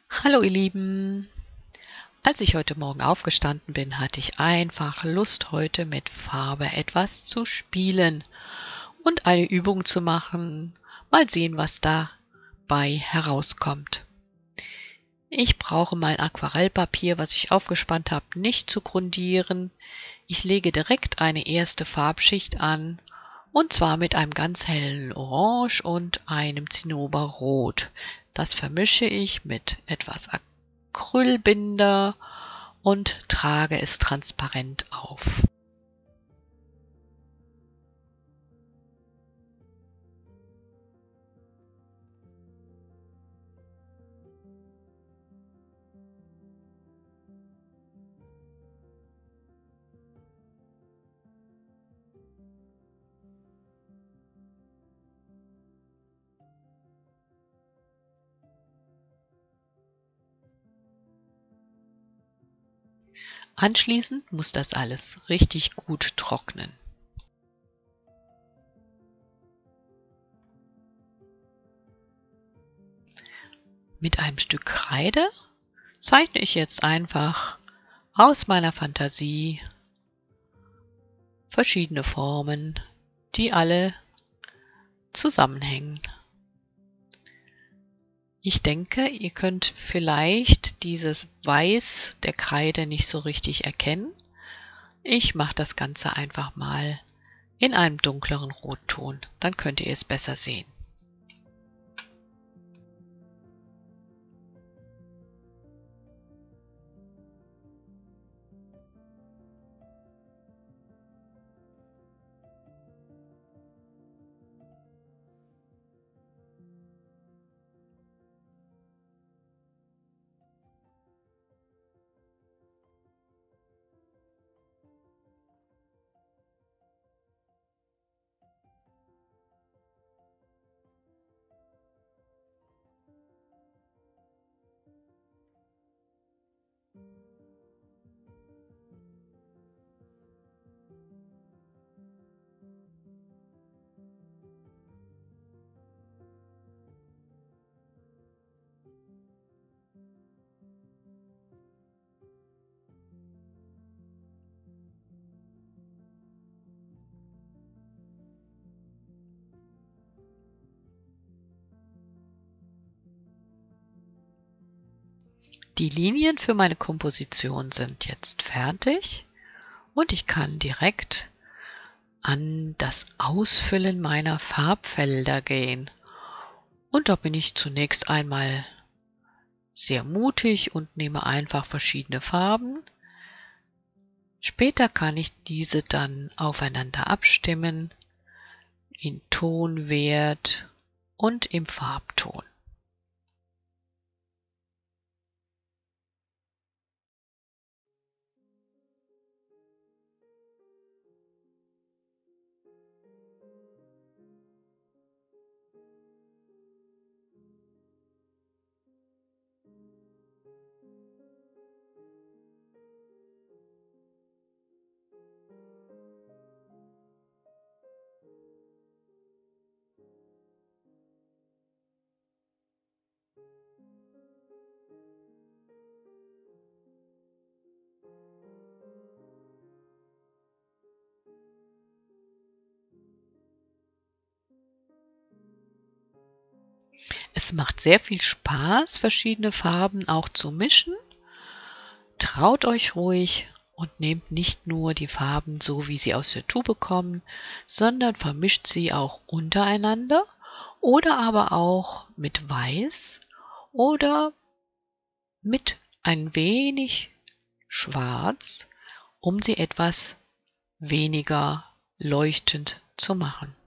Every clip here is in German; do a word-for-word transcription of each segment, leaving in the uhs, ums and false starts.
Hallo ihr Lieben! Als ich heute Morgen aufgestanden bin, hatte ich einfach Lust, heute mit Farbe etwas zu spielen und eine Übung zu machen. Mal sehen, was dabei herauskommt. Ich brauche mein Aquarellpapier, was ich aufgespannt habe, nicht zu grundieren. Ich lege direkt eine erste Farbschicht an, und zwar mit einem ganz hellen Orange und einem Zinnoberrot. Das vermische ich mit etwas Acrylbinder und trage es transparent auf. Anschließend muss das alles richtig gut trocknen. Mit einem Stück Kreide zeichne ich jetzt einfach aus meiner Fantasie verschiedene Formen, die alle zusammenhängen. Ich denke, ihr könnt vielleicht dieses Weiß der Kreide nicht so richtig erkennen. Ich mache das Ganze einfach mal in einem dunkleren Rotton, dann könnt ihr es besser sehen. Die Linien für meine Komposition sind jetzt fertig und ich kann direkt an das Ausfüllen meiner Farbfelder gehen. Und da bin ich zunächst einmal sehr mutig und nehme einfach verschiedene Farben. Später kann ich diese dann aufeinander abstimmen in Tonwert und im Farbton. Es macht sehr viel Spaß, verschiedene Farben auch zu mischen. Traut euch ruhig und nehmt nicht nur die Farben so, wie sie aus der Tube kommen, sondern vermischt sie auch untereinander oder aber auch mit Weiß oder mit ein wenig Schwarz, um sie etwas weniger leuchtend zu machen.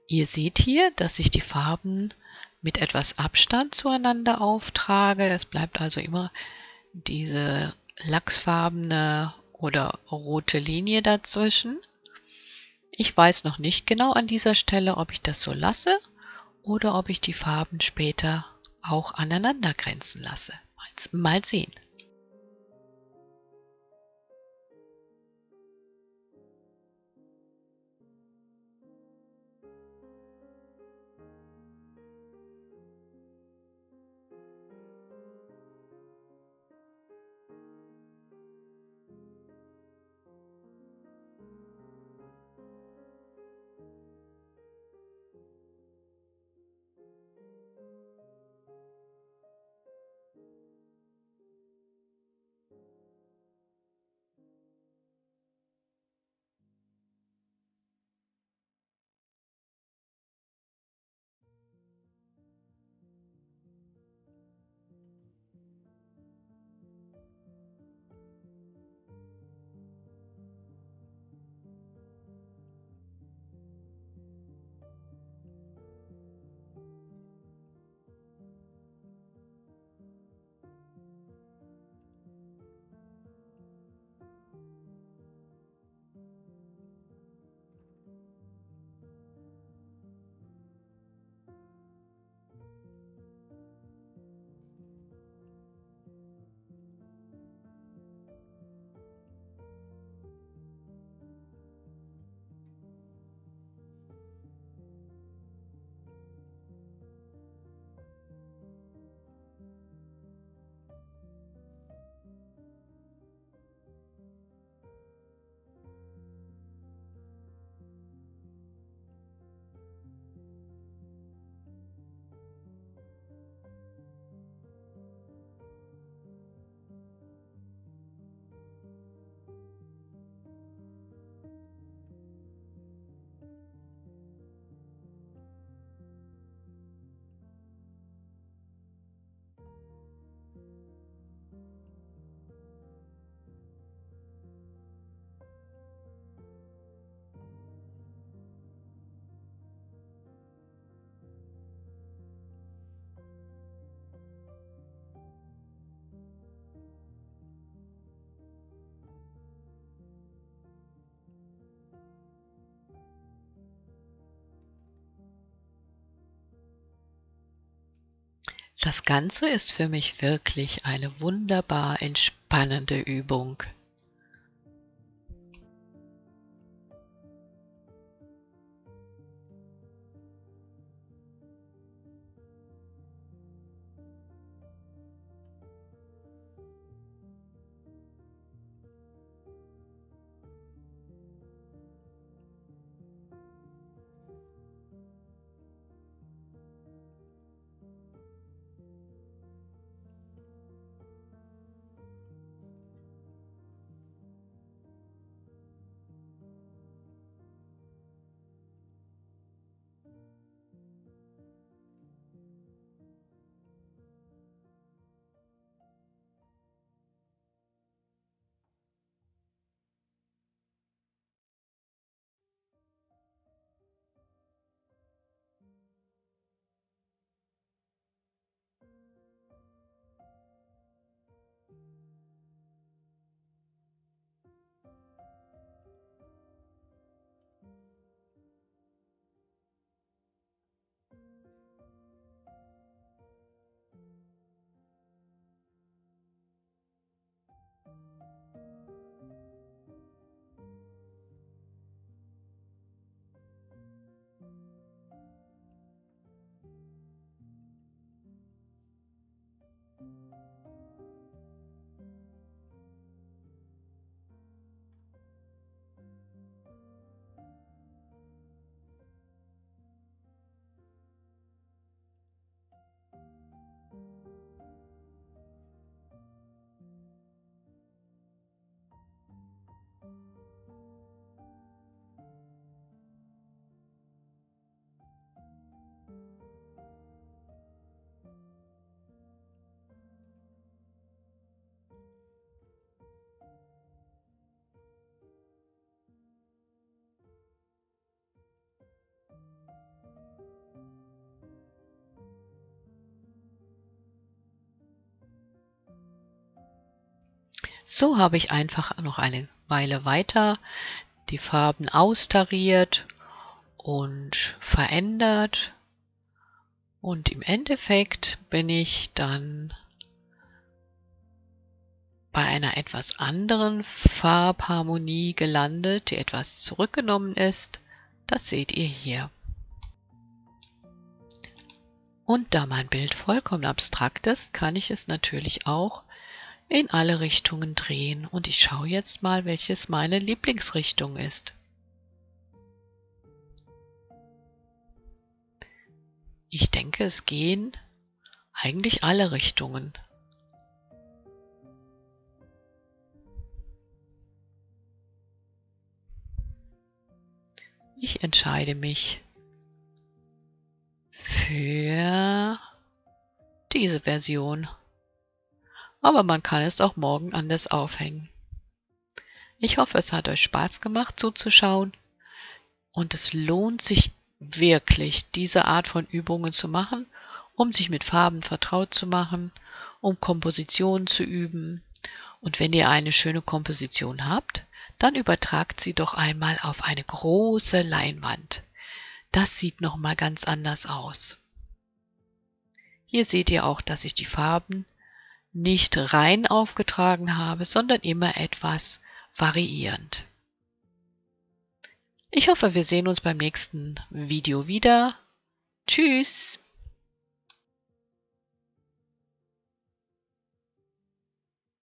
Ihr seht hier, dass ich die Farben mit etwas Abstand zueinander auftrage. Es bleibt also immer diese lachsfarbene oder rote Linie dazwischen. Ich weiß noch nicht genau an dieser Stelle, ob ich das so lasse oder ob ich die Farben später auch aneinander grenzen lasse. Mal sehen. Das Ganze ist für mich wirklich eine wunderbar entspannende Übung. So habe ich einfach noch eine Weile weiter die Farben austariert und verändert. Und im Endeffekt bin ich dann bei einer etwas anderen Farbharmonie gelandet, die etwas zurückgenommen ist. Das seht ihr hier. Und da mein Bild vollkommen abstrakt ist, kann ich es natürlich auch in alle Richtungen drehen. Und ich schaue jetzt mal, welches meine Lieblingsrichtung ist. Ich denke, es gehen eigentlich alle Richtungen. Ich entscheide mich für diese Version. Aber man kann es auch morgen anders aufhängen. Ich hoffe, es hat euch Spaß gemacht zuzuschauen und es lohnt sich wirklich, diese Art von Übungen zu machen, um sich mit Farben vertraut zu machen, um Komposition zu üben. Und wenn ihr eine schöne Komposition habt, dann übertragt sie doch einmal auf eine große Leinwand. Das sieht nochmal ganz anders aus. Hier seht ihr auch, dass ich die Farben nicht rein aufgetragen habe, sondern immer etwas variierend. Ich hoffe, wir sehen uns beim nächsten Video wieder. Tschüss!